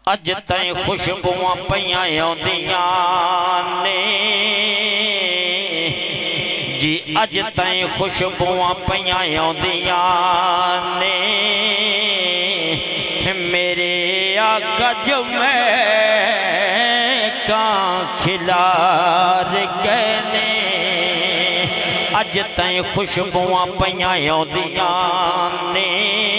اج تائیں خوشبوਆਂ پਈਆਂ ਆਉਂਦੀਆਂ ਨੇ جی اج تائیں خوشبوਆਂ پਈਆਂ ਆਉਂਦੀਆਂ ਨੇ میرے آقا جو میں کان کھلار گئے نے اج تائیں خوشبوਆਂ پਈਆਂ ਆਉਂਦੀਆਂ ਨੇ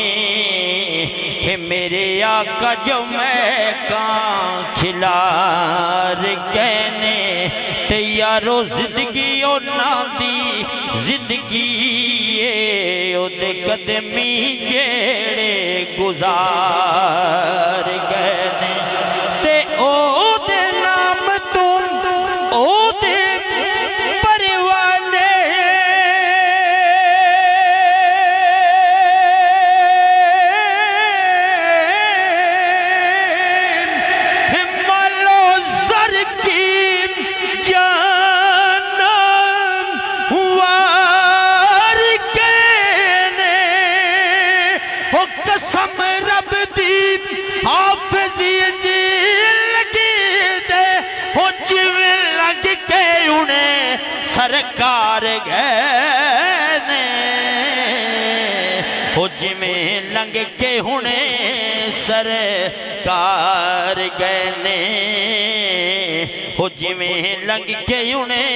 میرے آقا جو میں کان کھلار گئے نے تے یارو زندگی اونا دی زندگی او دے قدمی جیڑے گزار گئے نے تے او دے نام تم او دے پروانے قسم رب دی حافظی جی لگی دے ہو جویں لگ کے انہیں سرکار گئے نے ہو جویں لگ کے انہیں سرکار گئے نے ہو جویں لگ کے انہیں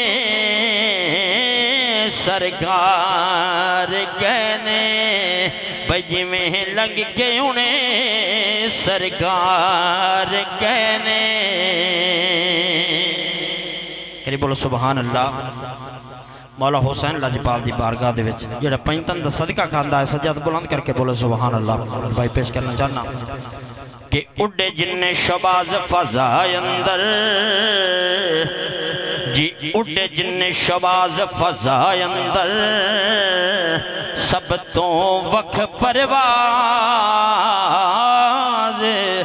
سرکار گئے نے بجی میں لگ کے انہیں سرکار کہنے کری بولو سبحان اللہ مولا حسین لاجپال دی بارگاہ دے وچ جڑا پینتن دا صدقہ کھاندا ہے سجاد بلند کر کے بولو سبحان اللہ بھائی پیش کرنا چاہنا کہ اڈے جن شباز فضائے اندر جی اڈے جن شباز فضائے اندر سب تو وقت پرواز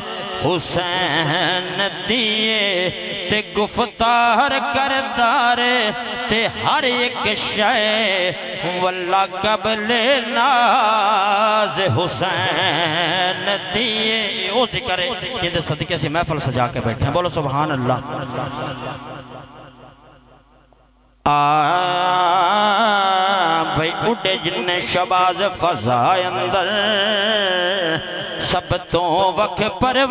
حسین دیئے تے گفتار کردار تے ہر ایک شے واللہ قبل ناز حسین دیئے او ذکر ہے جن دے صدقے سے محفل سجا کے بیٹھے ہیں بولو سبحان اللہ بھئی اڈے جن شباز فضائے اندر سب تو وقت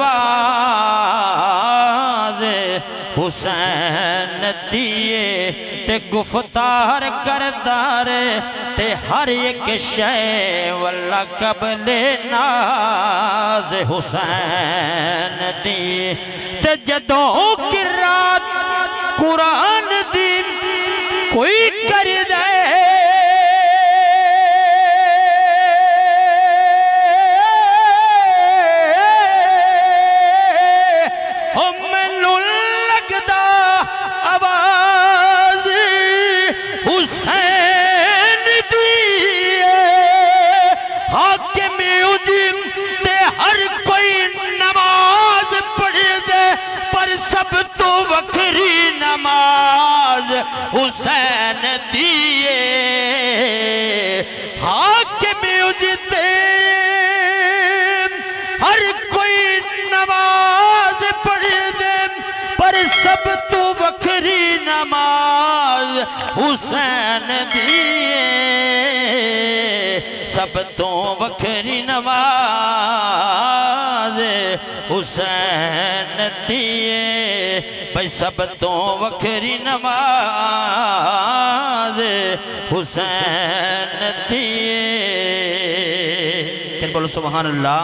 پرواز حسین دیئے تے گفتار کردار تے ہر ایک شے واللہ قبل ناز حسین دیئے تے جدوں کی رات قرآن دین کوئی کر دے سب تو وکری نماز حسین دیئے حاکم اجتے ہر کوئی نماز پڑھ دے پر سب تو وکری نماز حسین دیئے سب تو وکری نماز حسین دیئے بھئی سب تو وکری نماز حسین دیئے کہنے بولو سبحان اللہ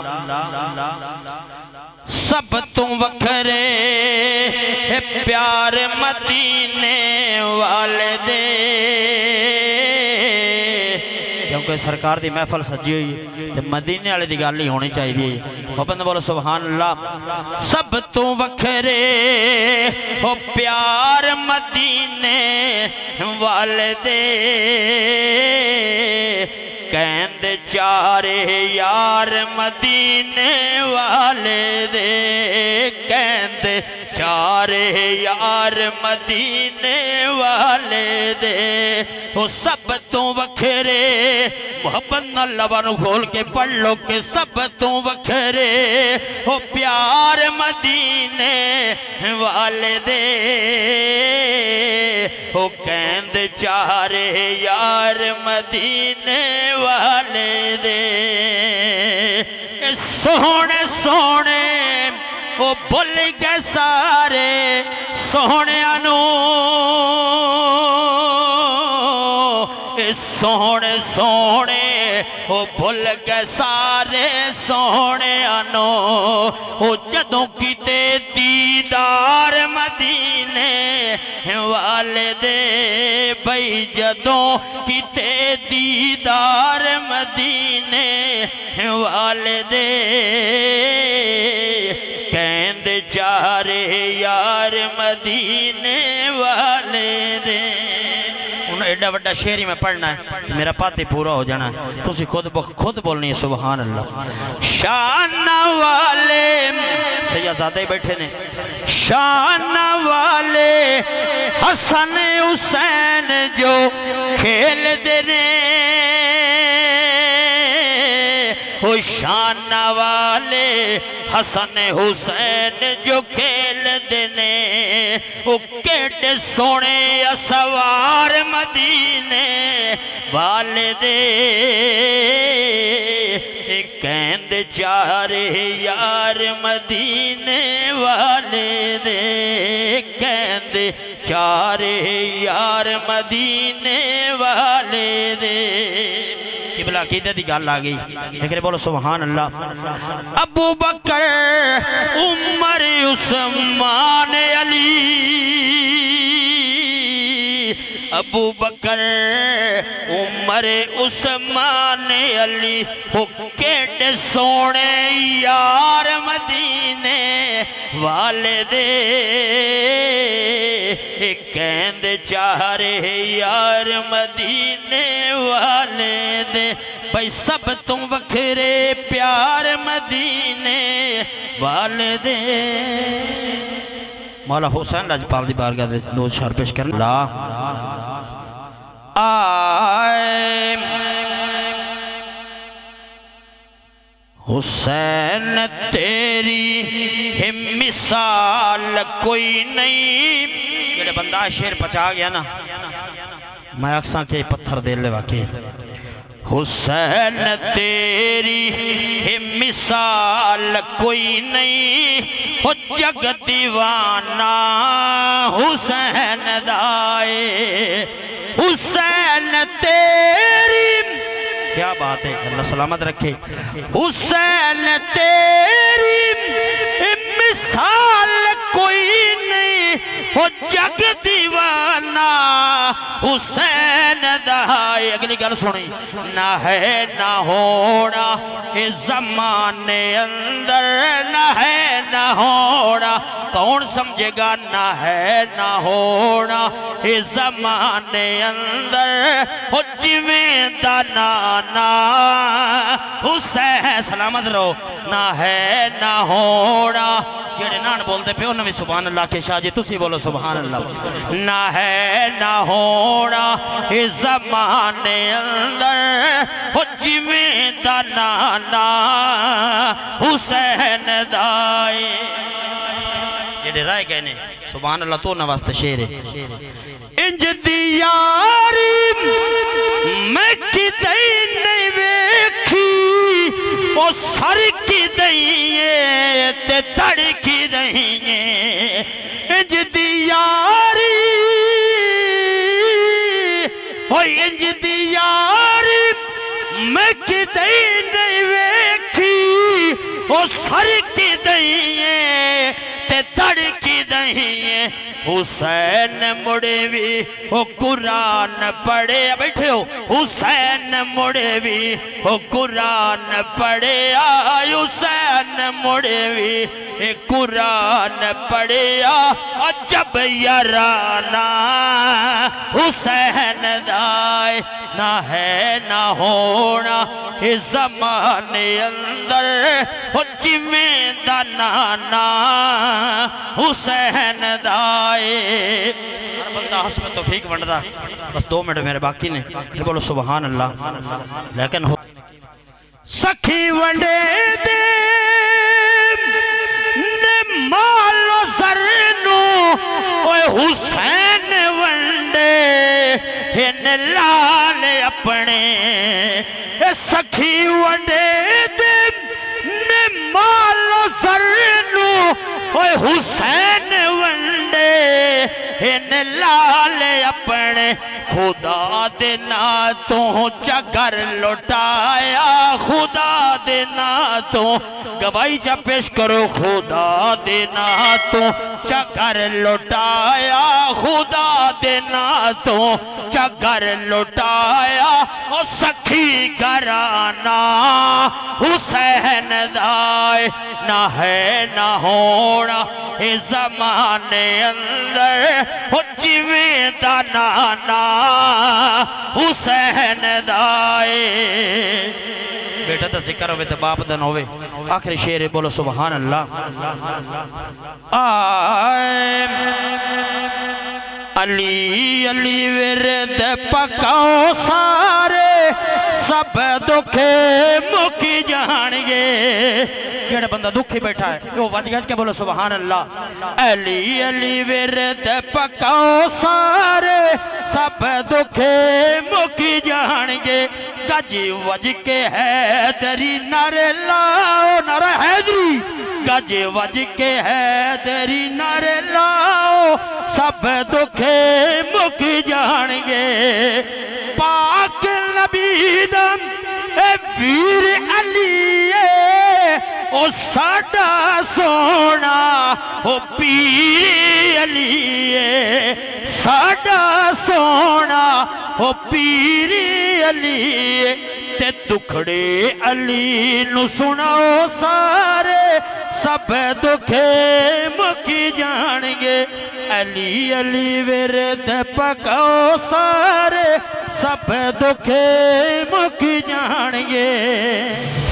سب تو وکرے پیار مدینے والے دے کیونکہ سرکار دی محفل سجی ہوئی ہے مدینے والے دی گالی ہونی چاہیے وہ بندہ بولو سبحان اللہ سب تو وکھرے ہو پیار مدینے والے دے کہند چارے یار مدینے والے دے کہند چارے یار مدینے والے دے وہ سب تو وکھرے محبت نہ لبانو کھول کے پڑھ لو کہ سب تو وکھرے وہ پیار مدینے والے دے وہ کہند چارے یار مدینے والے دے سونے سونے وہ بھول گئے سارے سونے انو سونے سونے وہ بھول گئے سارے سونے انو وہ جدوں کیتے دیدار مدینے والے دے بھئی جدوں کیتے دیدار مدینے والے دے کہند چارے یار مدینے والے دے انہوں ایڈا وڈا شعری میں پڑھنا ہے کہ میرا پاتے پورا ہو جانا ہے تو اسی خود بولنی ہے سبحان اللہ شان والے سیدزادے بیٹھے نے شان والے حسن حسین جو کھیل دینے وہ شان والے حسن حسین جو کھیل دینے وہ کیٹ سونے اسوار مدینے والے دے کہند چارے یار مدینے والے دے کہند چارے یار مدینے والے دے قبلہ عقیدہ دی گال آگئی ایک بولو سبحان اللہ ابو بکر عمر عثمان علی ابو بکر عمر عثمان علی وہ کیٹ سونے یار مدینے والے دے کہند چارے یار مدینے والے دے بھئی سب تم وکھرے پیار مدینے والے دے مولا حسین لاجپال دی بارگاہ دے دو اشعار پیش کرنا لا آئے حسین تیری ہم مثال کوئی نہیں یہ بندہ شیر پچا گیا نا میں اکساں کے پتھر دے لے واقعی حسین تیری ہم مثال کوئی نہیں ہو جگ دیوانہ حسین دائے حسین تیری کیا بات ہے اللہ سلامت رکھے حسین تیری مثال کوئی نہیں ہو جگ دیوانہ حسین دہائے اگلی گل سنی نہ ہے نہ ہونا اس زمانے اندر نہ ہے نہ ہونا کون سمجھے گا نہ ہے نہ ہونا اس زمانے اندر ہو جویں دا نانا حسین سلامت رہو نہ ہے نہ ہونا جڑے نان بولتے پہ انہوں نے سبحان اللہ کے شاہ جی تسی بولو سبحان اللہ نہ ہے نہ ہونا اس زمانے اندر ہو جویں دا نانا حسین دائے جڑے رائے کہنے سبحان اللہ تو نواستے شیر ہے انج دیاری میں کی دئی نہیں ویکھی وہ سر کی دئیے تے تڑ کی دئیے انج دیاری انج دیاری میں کی دئی نہیں ویکھی وہ سر کی دئیے تے تڑ کی دئیے حسین مڑے بھی وہ قرآن پڑھے بیٹھے ہو حسین مڑے بھی وہ قرآن پڑھے حسین مڑے بھی قرآن پڑھے عجب یارانا حسین دائے نہ ہے نہ ہونا اس زمانے اندر ہو جویں دا نانا حسین دائے ہر بندہ حسب توفیق ونڈا بس 2 منٹ میرے باقی نے پھر بولو سبحان اللہ لیکن سکھی ونڈے دے نے مالو زرنو اوے حسین ونڈے ہن لال اپنے سکھی ونڈے دے نے مالو زرنو اوے حسین ونڈے ہن لال اپنے خدا دینا تو چگر لٹایا خدا دینا تو گواہی جا پیش کرو خدا دینا تو چگر لٹایا خدا دینا تو چگر لٹایا او سکھی گرانا حسین دائے نہ ہے نہ ہونا اس زمانے اندر ہو جیویں دا نانا حسین دائے بیٹا تا ذکر ہوئے تے باپ دن ہوئے آخری شعر بولو سبحان اللہ آئے علی علی ورد پکاؤ سارے سب دکھے مکی جانگے کیڑے بندہ دکھی بیٹھا ہے وہ وجہ گج کے بولو سبحان اللہ علی علی ورد پکاؤ سارے سب دکھے مکی جانگے گج وج کے حیدری نعرے لاؤ نعرہ حیدری گج وج کے حیدری نعرے لاؤ سب دکھے مکی جانگے پاک نبی دم اے ویر علی او ساڑا سونا او پیر علی ساڑا سونا او پیر علی تے دکھڑے علی نو سناؤ سارے سب دکھے مکی جانگے علی علی ورد پکاؤ سارے سب دکھے مکی جانگے